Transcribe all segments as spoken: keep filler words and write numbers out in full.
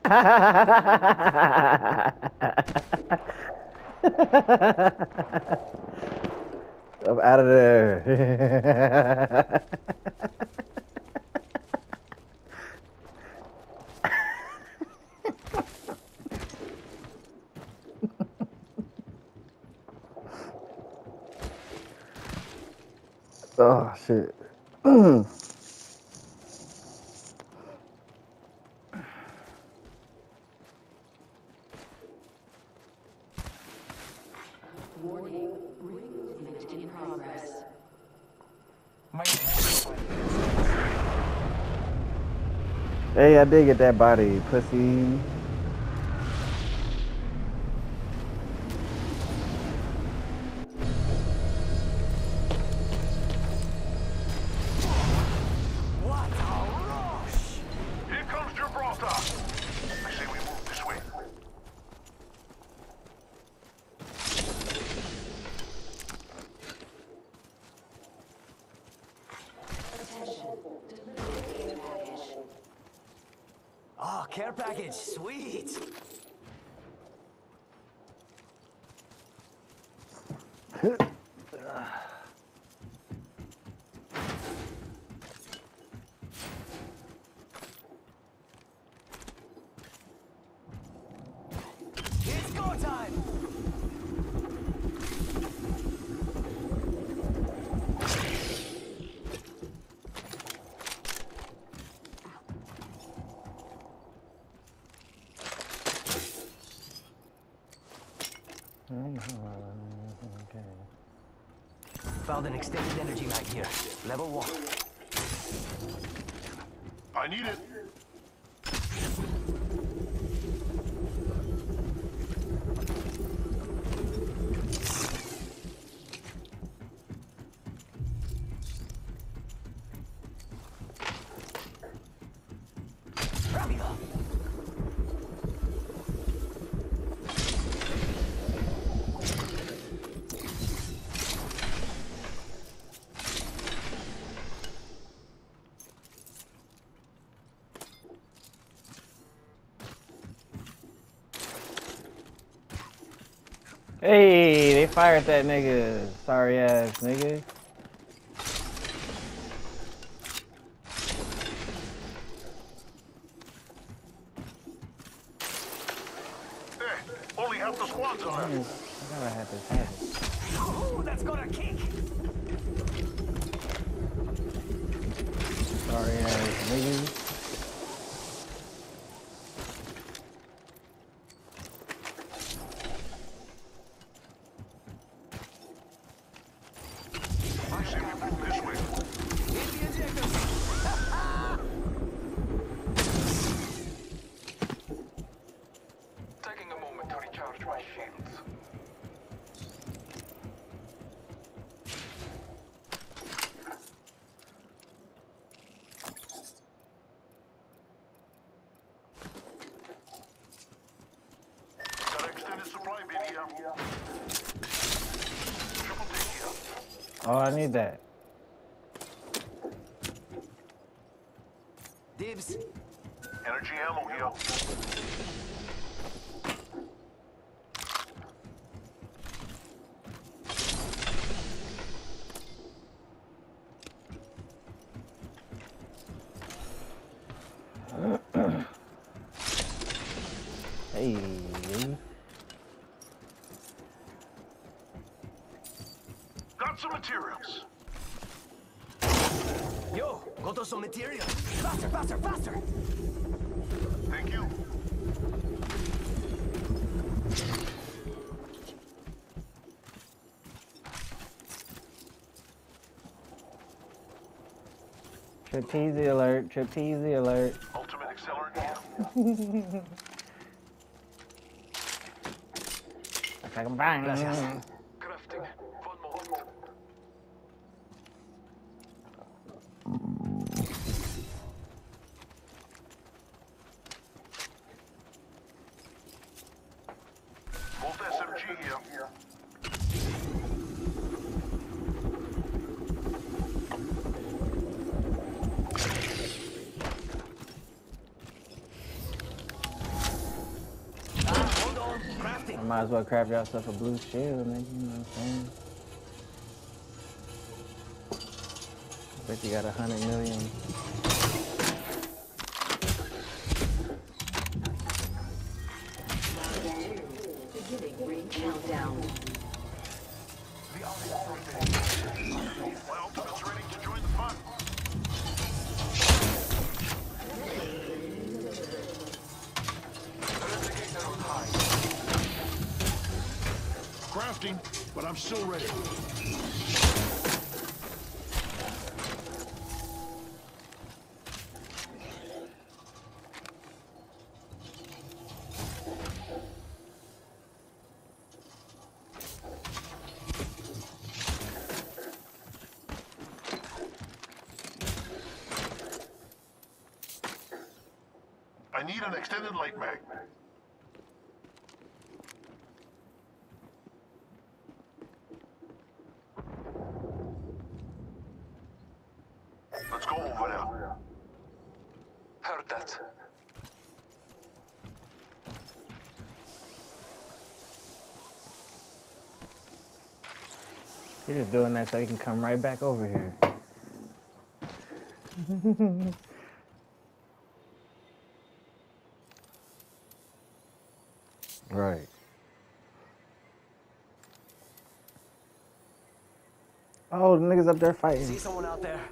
I'm out of there. Oh shit. Warning, ring movement in progress. Hey, I did get that body, pussy. What a rush! Here comes Gibraltar. I say we move this way. Attention, delivery care package. Oh, care package, sweet! It's go time! Found an extended energy mag here. Level one. I need it. Rápido! Hey, they fired that nigga. Sorry ass nigga. Eh, only half the squad's I left. gotta have this habit. Oh, that's got a kick! Sorry ass nigga. I say we move this way. Hit the ejector! Taking a moment to recharge my shields. Got extended supply bin here. Triple take here. Oh, I need that. Dibs. Energy ammo here. Hey. Got some materials. Yo, got us some material. Faster, faster, faster! Thank you. Triptease alert, triptease alert. Ultimate accelerant here. Like a bang. Gracias. Crafting. One moment. Bolt S M G here. might as well craft yourself a blue shield, nigga. You know what I'm saying? I bet you got a hundred million. Beginning ring countdown. My ultimate's ready to join the fun. Crafting, but I'm still ready. I need an extended light mag. Let's go over there. Heard that. He's just doing that so he can come right back over here. Right. Oh, the niggas up there fighting. See someone out there?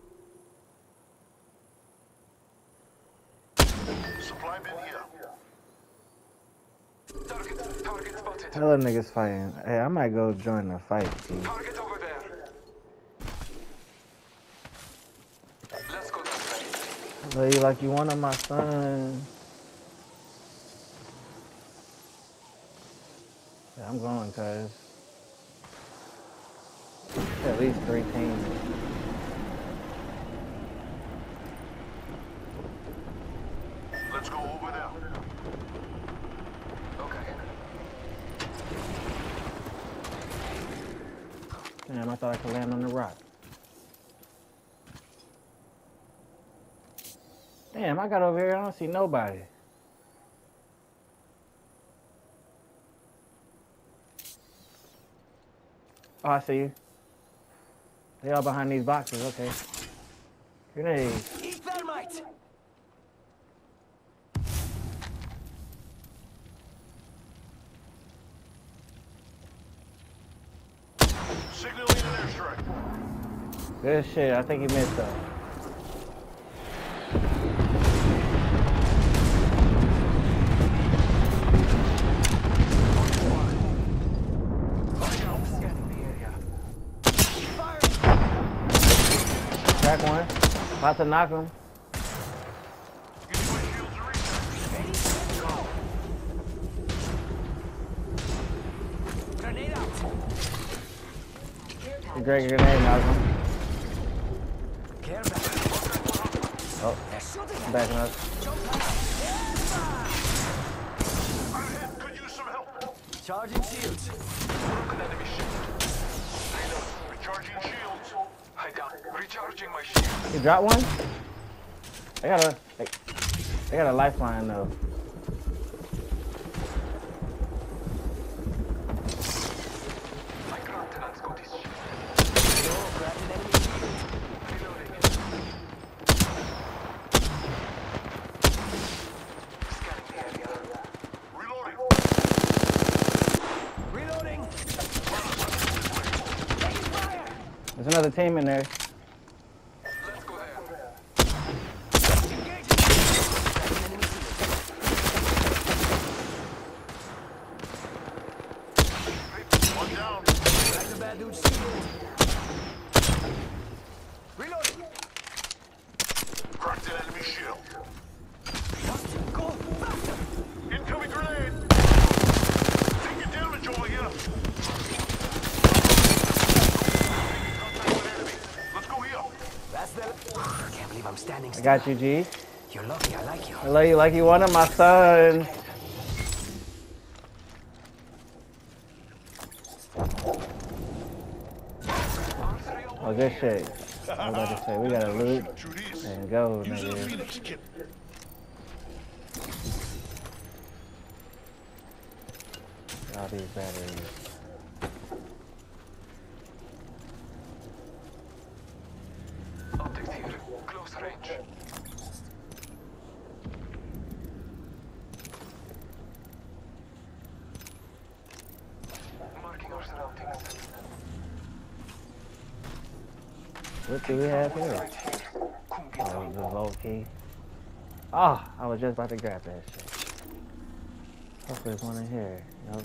Supply bin here. Target, target spotted. Hella niggas fighting. Hey, I might go join the fight, dude. Target over there. Let's go that way. Love you like you one of my sons. Yeah, I'm going, cuz. At least three teams. Let's go over there. Okay. Damn, I thought I could land on the rock. Damn, I got over here, I don't see nobody. Oh, I see you. They all behind these boxes, okay. Grenades. Eat thermite! Signaling an airstrike. Good shit, I think he missed though. Scanning the area. Fire! Crack one. About to knock him. Give me my shields to reset. Ready? Go! Grenade out! The great grenade knocked him. Care back. Oh, They're shooting at backing me. up. Jump out. I'm hit. Could use some help. Charging shields. Broken enemy shield. Reload. Recharging shields. I got recharging my shield. You dropped one? They got a, they, they got a lifeline though. My countenance got his shield. Yo, grab an enemy shield. Reloading. Scanning the area. Reloading. Reloading. Taking fire. There's another team in there. Let's go there. Engaging. Grabbing enemy shield. One down. Grab the bad dude's shield. Reloading. Cracked an enemy shield. Faster. Go faster. Incoming grenade. Taking damage over here. Contact with enemy. Let's go here. That's the. I can't believe I'm standing I still. got you, G. You're lucky. I like you. I love you like you one of my sons. Oh, good shit. I was about to say, we gotta loot Through these. and go, Use the nigga. Phoenix kit. all these batteries. Optics here. Close range. Marking our surroundings. What do we have here? Right here. Oh, the low key. Oh, I was just about to grab that shit. Hopefully there's one in here. Nope.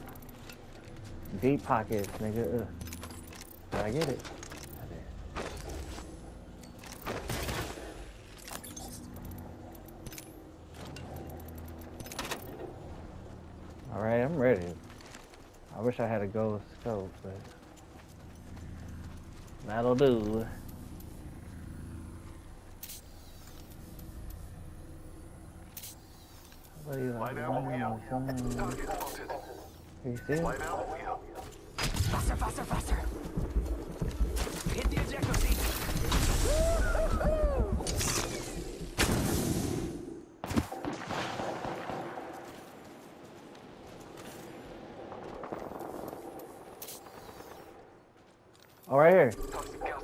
Deep pockets, nigga. Ugh. Did I get it? I did. Alright, I'm ready. I wish I had a gold scope, but that'll do. Light ammo wheel. Target spotted. You see it? Light ammo wheel. Faster, faster, faster. Hit the ejector seat. Oh, right here. Toxic gas.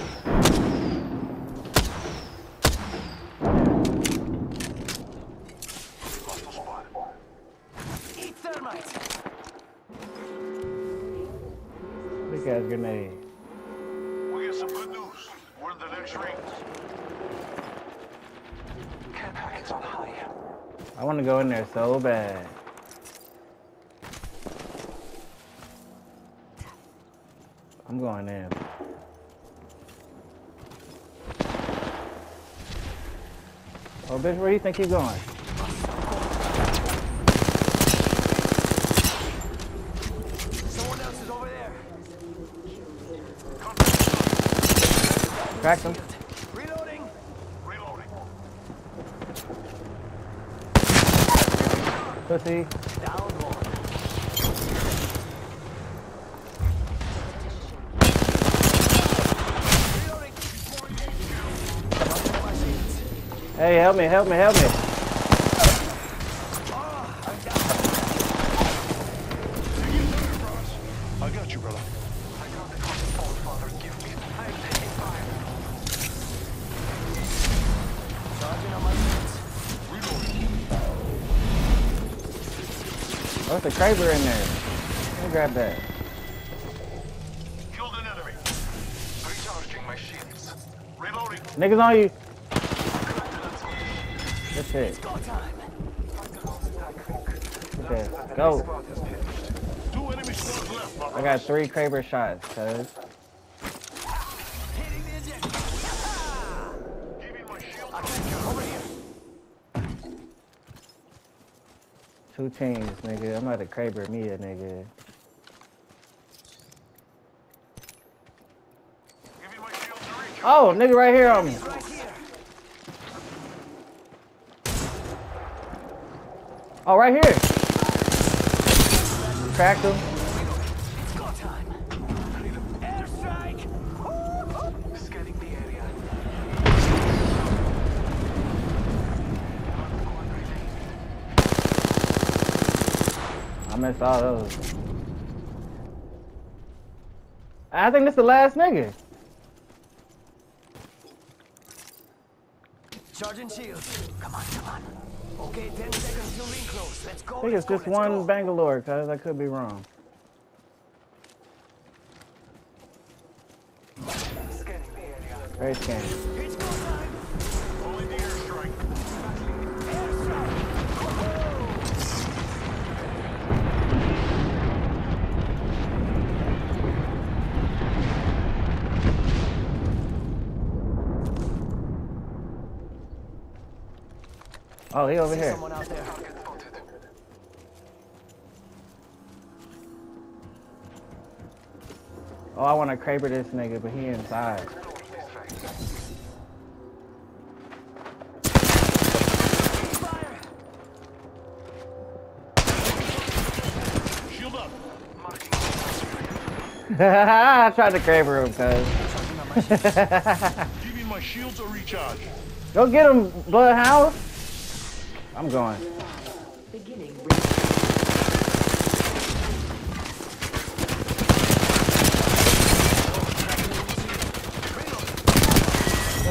Hostile spot. Eat thermite. Big ass grenade. We get some good news. We're in the next rings. Care package on high. I want to go in there so bad. I'm going in. Oh, bitch, where do you think you're going? Someone else is over there. Cracked him. Reloading. Reloading. Pussy. Down one. Reloading. My shields. Hey, help me, help me, help me. Oh, I'm down. I got you, brother. I got the cotton ball, father. Give me. I'm taking fire. Charging on my shields. Reloading. What's the Kraber in there? Let me grab that. Killed an enemy. Recharging my shields. Reloading. Niggas on you. That's it. Go time. Okay, go. Two enemy squads left, my I got three Kraber shots, cuz. Hitting the ejector. Ah! Give me my shield. Over here. Two teams, nigga. I'm about to Kraber me a nigga. Give me my shield to reach. Oh, nigga right here on me. Right here. Oh, right here. Cracked him. It's go time. Airstrike. Scanning the area. I missed all those. I think this the last nigga. Charging shields. Come on, come on. Okay, ten seconds till ring close. Let's go. I think let's it's go, just let's one go. Bangalore, cuz I could be wrong. Scanning the area. Very scan. It's go time. Only the airstrike. Airstrike. Oh, he over See here. someone out there. Target spotted. Oh, I want to Kraber this nigga, but he inside. North is right. Fire. Shield up. Marking. I tried to Kraber him, cuz. Charging on my shields. Give me my shield to recharge. Go get him, Bloodhound. I'm going. Beginning ring.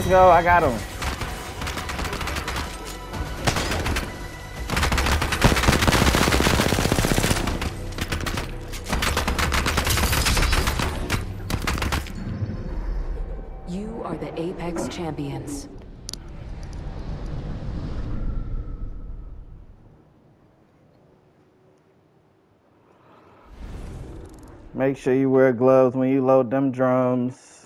Let's go. I got him. You are the Apex Champions. Make sure you wear gloves when you load them drums.